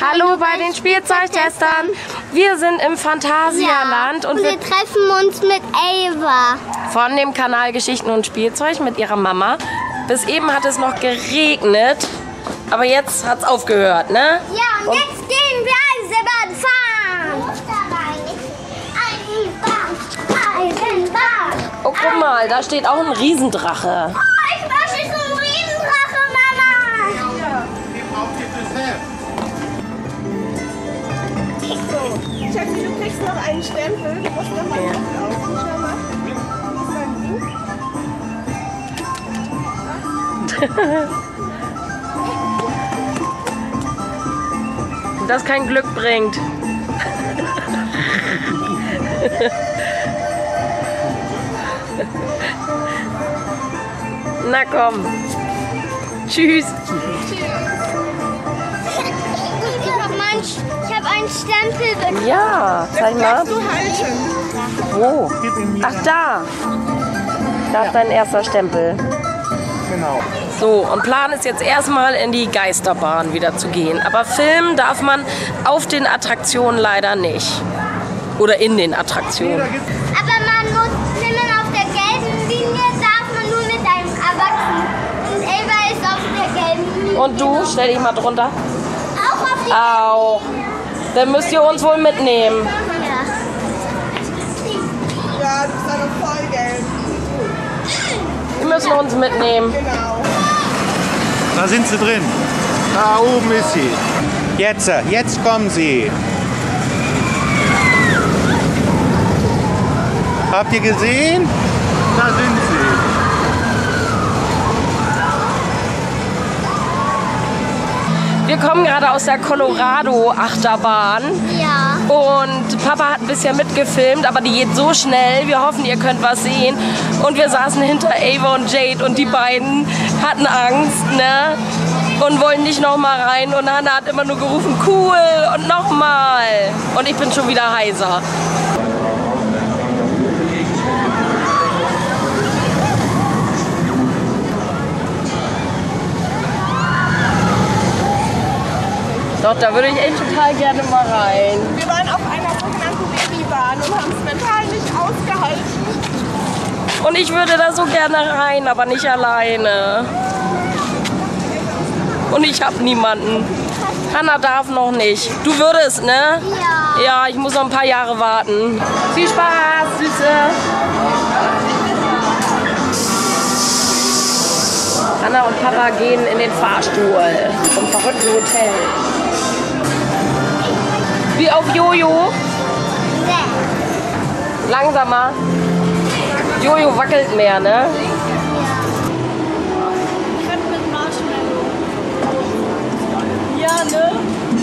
Hallo bei den Spielzeugtestern. Wir sind im Phantasialand und wir treffen uns mit Ava. Von dem Kanal Geschichten und Spielzeug mit ihrer Mama. Bis eben hat es noch geregnet, aber jetzt hat es aufgehört, ne? Ja, und jetzt gehen wir Eisenbahn fahren. Eisenbahn. Oh, guck mal, da steht auch ein Riesendrache. Oh, ich möchte so einen Riesendrache, Mama. Ja, gib auf dieses Heft. So, Schatzi, du kriegst noch einen Stempel. Du musst noch mal laufen. Schau mal. Wo ist dein Buch? Das kein Glück bringt. Na komm. Tschüss. Ich habe einen Stempel bekommen. Ja, zeig mal. Darfst du halten? Wo? Ach, da. Da ist dein erster Stempel. Genau. So, und Plan ist jetzt erstmal in die Geisterbahn wieder zu gehen. Aber filmen darf man auf den Attraktionen leider nicht. Oder in den Attraktionen. Aber man muss filmen auf der gelben Linie, darf man nur mit einem Erwachsenen. Und Ava ist auf der gelben Linie. Und du, stell dich mal drunter. Auch auf die Auch. Dann müsst ihr uns wohl mitnehmen. Ja, du bist aber voll gelb. Wir müssen uns mitnehmen. Genau. Da sind sie drin. Da oben ist sie. Jetzt kommen sie. Habt ihr gesehen? Da sind sie. Wir kommen gerade aus der Colorado-Achterbahn. Ja. Und Papa hat ein bisschen mitgefilmt, aber die geht so schnell. Wir hoffen, ihr könnt was sehen. Und wir saßen hinter Ava und Jade und die beiden hatten Angst, ne? Und wollten nicht nochmal rein. Und Hannah hat immer nur gerufen, cool und nochmal. Und ich bin schon wieder heiser. Doch, da würde ich echt total gerne mal rein. Wir waren auf einer sogenannten Babybahn und haben es mental nicht ausgehalten. Und ich würde da so gerne rein, aber nicht alleine. Und ich habe niemanden. Hannah darf noch nicht. Du würdest, ne? Ja. Ja, ich muss noch ein paar Jahre warten. Viel Spaß, Süße. Hannah und Papa gehen in den Fahrstuhl vom verrückten Hotel. Wie auf Jojo. Langsamer. Jojo wackelt mehr, ne? Mit Marshmallow. Ja, ne?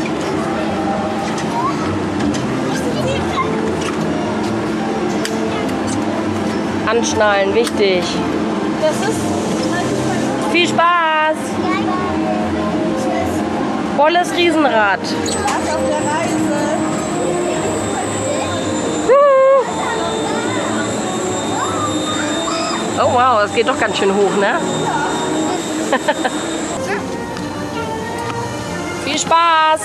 Anschnallen, wichtig. Das ist Viel Spaß! Volles Riesenrad. Spaß auf der Reise. Oh wow, es geht doch ganz schön hoch, ne? Viel Spaß!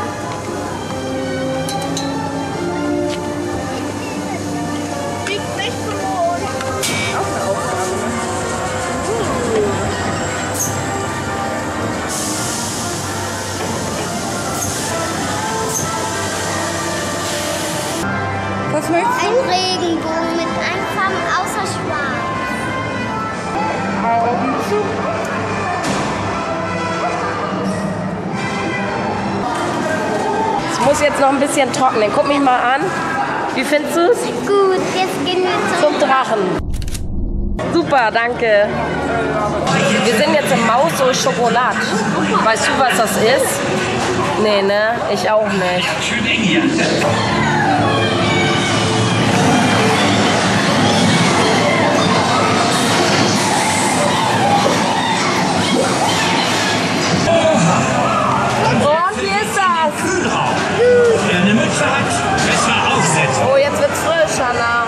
Liegt nicht zum Mond. Auch eine Aufgabe, ne? Was möchtest du? Ein Regenbogen mit allen Farben außer Schwarz. Augen zu. Es muss jetzt noch ein bisschen trocknen. Guck mich mal an. Wie findest du es? Gut, jetzt gehen wir Zum Drachen. Super, danke. Wir sind jetzt im Maus au Chocolat. Weißt du, was das ist? Nee, ne? Ich auch nicht. Und wie ist das? Wer eine Mütze hat, besser aufsetzen. Oh, jetzt wird's frisch, Hannah.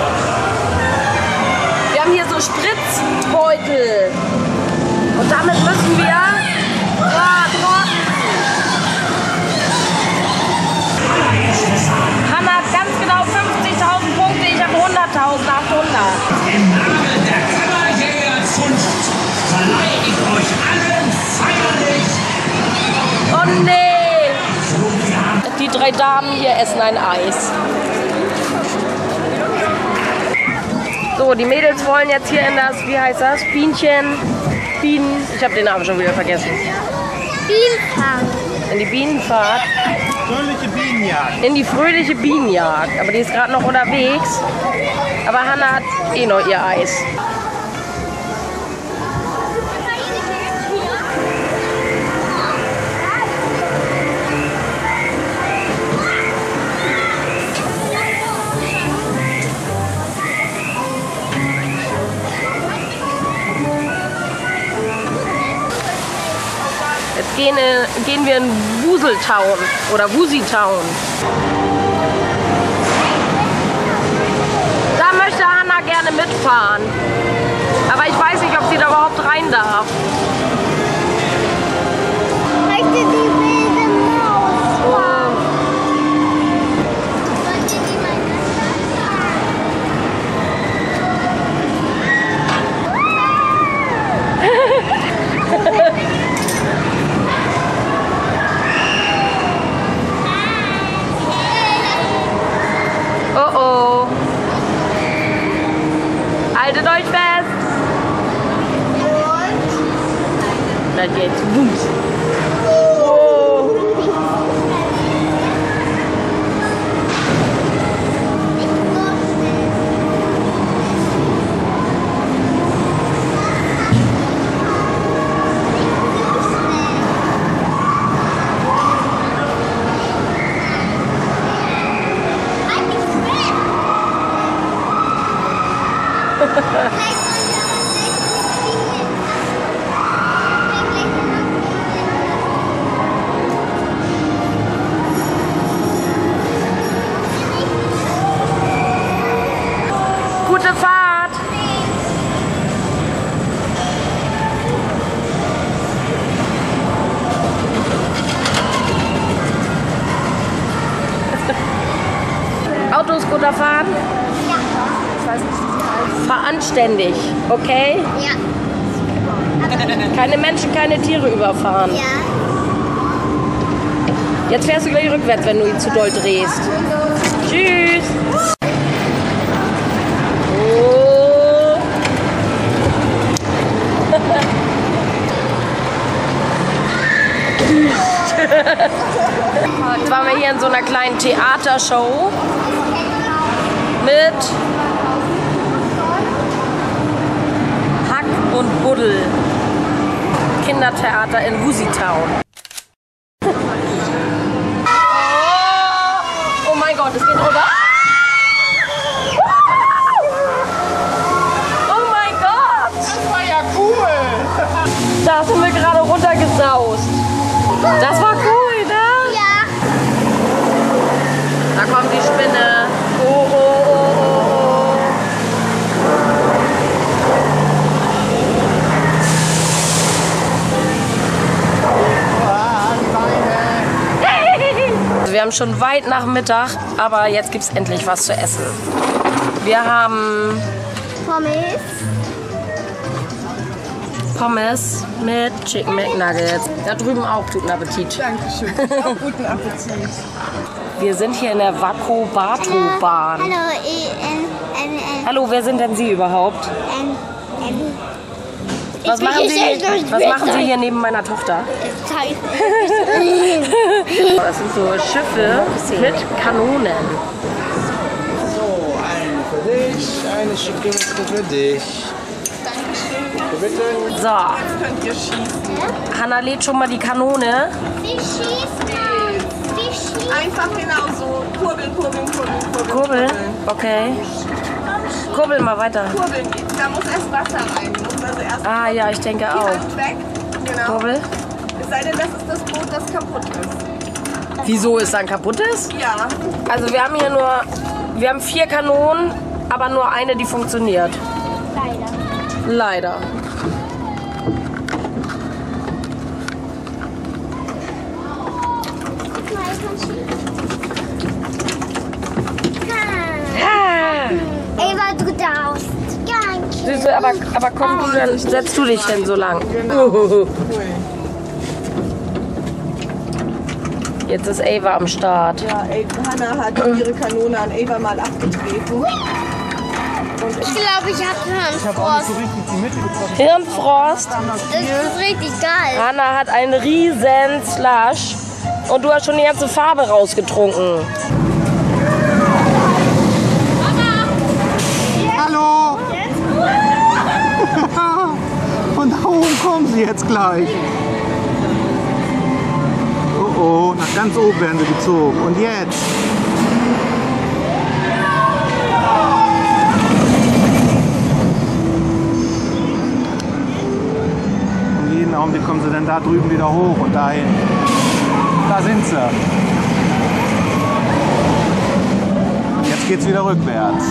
Wir haben hier so Spritzbeutel. Und damit müssen wir trocken. 3 Damen hier essen ein Eis. So, die Mädels wollen jetzt hier in das, wie heißt das? Bienen. Ich habe den Namen schon wieder vergessen. Bienenfang. In die Bienenfahrt. Fröhliche Bienenjagd. In die fröhliche Bienenjagd. Aber die ist gerade noch unterwegs. Aber Hannah hat eh noch ihr Eis. Jetzt gehen wir in Wuseltown oder Wusitown. Da möchte Hannah gerne mitfahren. Aber ich weiß nicht, ob sie da überhaupt rein darf. Möchte die wilde Maus fahren? Wollte die meine Oh oh. Haltet euch fest. Dann geht's. Bums. Oh. Gute Fahrt! Autoscooter fahren? Ja. Fahr anständig, okay? Ja. Keine Menschen, keine Tiere überfahren. Ja. Jetzt fährst du gleich rückwärts, wenn du ihn zu doll drehst. Tschüss! Oh. Jetzt waren wir hier in so einer kleinen Theatershow mit Hack und Buddel. Kindertheater in Wusitown. Oh mein Gott, es geht runter. Oh mein Gott! Das war ja cool. Da sind wir gerade runtergesaust. Das war cool, ne? Ja. Da kommt die Spinne. Oh, oh, oh, oh, oh. Also wir haben schon weit nach Mittag, aber jetzt gibt es endlich was zu essen. Wir haben Pommes mit Chicken McNuggets. Da drüben auch, guten Appetit. Dankeschön. Auch guten Appetit. Wir sind hier in der Waco-Bato-Bahn. Hallo, Hallo, wer sind denn Sie überhaupt? Was machen Sie hier neben meiner Tochter? Das sind so Schiffe mit Kanonen. So, eine für dich, eine schicke für dich. Bitte. So, Könnt ihr schießen? Hannah lädt schon mal die Kanone. Wie schießt man? Wie schießt man? Einfach genau so. Kurbeln, kurbeln, kurbeln, kurbeln. Kurbeln? Okay. Kurbel mal weiter. Kurbeln. Da muss erst Wasser rein. Muss also erst Ah ja, ich denke die auch. Hand weg. Genau. Kurbel. Es sei denn, das ist das Boot, das kaputt ist. Wieso ist dann kaputt ist? Ja. Also wir haben 4 Kanonen, aber nur eine, die funktioniert. Leider. Eva, du darfst. Ja, Süße, aber komm, dann setzt du dich denn so lang. Genau. Cool. Jetzt ist Ava am Start. Ja, Hannah hat ihre Kanone an Ava mal abgetreten. Ich glaube, ich habe Hirnfrost. Hirnfrost. Das ist richtig geil. Hannah hat einen riesen Slush und du hast schon die ganze Farbe rausgetrunken. Hallo! Von da oben kommen sie jetzt gleich. Oh oh, nach ganz oben werden sie gezogen. Und jetzt? Und jeden Augenblick kommen sie dann da drüben wieder hoch und dahin. Da sind sie. Jetzt geht's wieder rückwärts.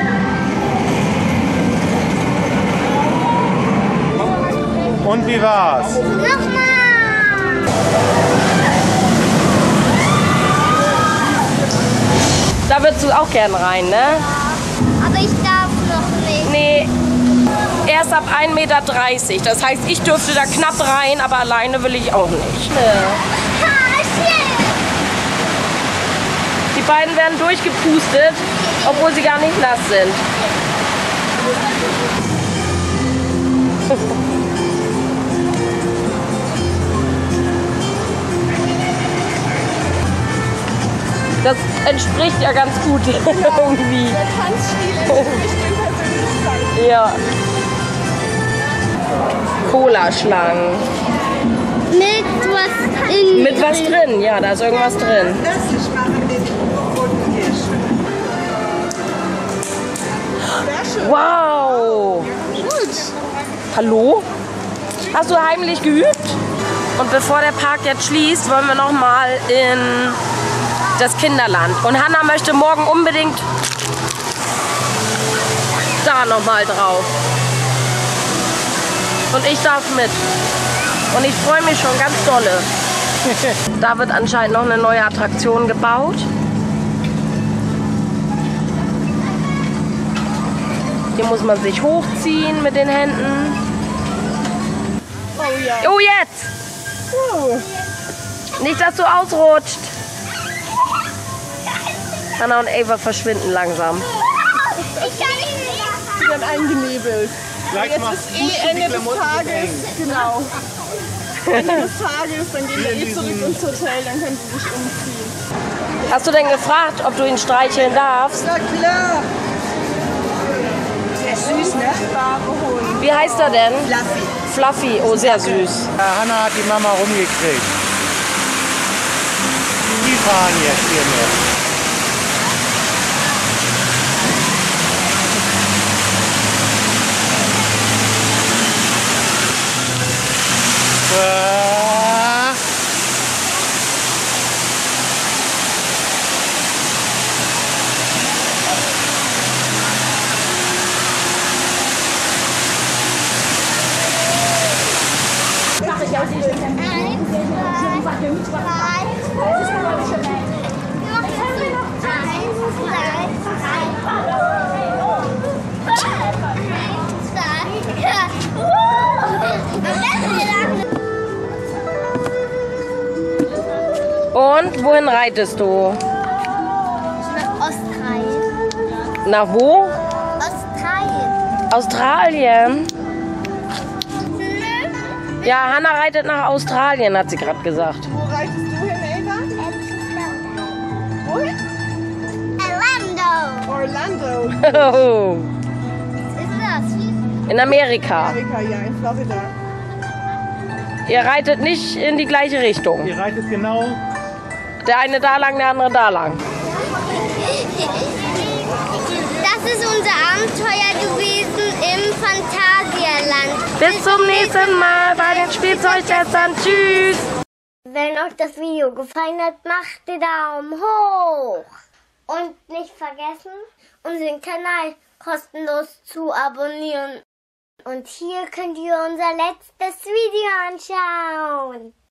Und wie war's? Nochmal. Da würdest du auch gern rein, ne? Aber ich darf noch nicht. Nee, erst ab 1,30 Meter. Das heißt, ich dürfte da knapp rein, aber alleine will ich auch nicht. Die beiden werden durchgepustet, obwohl sie gar nicht nass sind. Das entspricht ja ganz gut irgendwie. Der Tanzstil entspricht den Persönlichkeiten. Ja. Cola-Schlangen. Mit was drin? Ja, da ist irgendwas drin. Das ist machen den roten Hirsch. Sehr schön. Wow! Gut. Hallo? Hast du heimlich geübt? Und bevor der Park jetzt schließt, wollen wir noch mal in das Kinderland. Und Hannah möchte morgen unbedingt da noch mal drauf. Und ich darf mit. Und ich freue mich schon ganz dolle. Da wird anscheinend noch eine neue Attraktion gebaut. Hier muss man sich hochziehen mit den Händen. Oh ja. Oh, jetzt! Nicht, dass du ausrutscht. Hannah und Ava verschwinden langsam. Ich kann ihn nicht. Sie werden eingenebelt. Gleich Jetzt macht ist Fuß eh in die Ende des Klamotten Tages. Genau. Ende des Tages, dann gehen wir eh zurück ins Hotel, dann können sie sich umziehen. Hast du denn gefragt, ob du ihn streicheln darfst? Na klar. Der ist süß, ne? Wahre Hund. Wie heißt er denn? Fluffy. Fluffy, oh sehr süß. Hannah hat die Mama rumgekriegt. Die fahren jetzt hier mit. Und wohin reitest du? Nach Australien. Nach wo? Australien. Australien? Ja, Hannah reitet nach Australien, hat sie gerade gesagt. Wo reitest du hin, Ava? Wohin? Orlando. Orlando. Oh, Was ist das? in Amerika. Amerika, ja, in Florida. Ihr reitet nicht in die gleiche Richtung. Ihr reitet genau. Der eine da lang, der andere da lang. Das ist unser Abenteuer gewesen im Phantasialand. Bis zum nächsten Mal bei den Spielzeugtestern. Tschüss. Wenn euch das Video gefallen hat, macht den Daumen hoch. Und nicht vergessen, unseren Kanal kostenlos zu abonnieren. Und hier könnt ihr unser letztes Video anschauen.